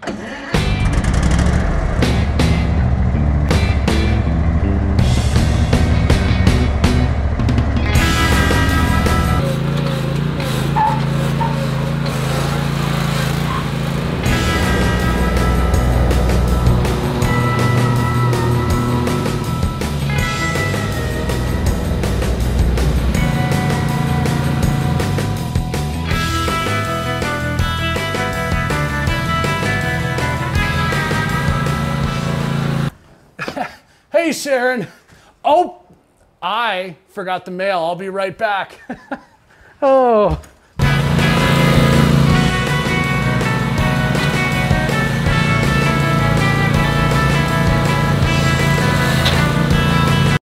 Hey, Sharon. Oh, I forgot the mail. I'll be right back. Oh.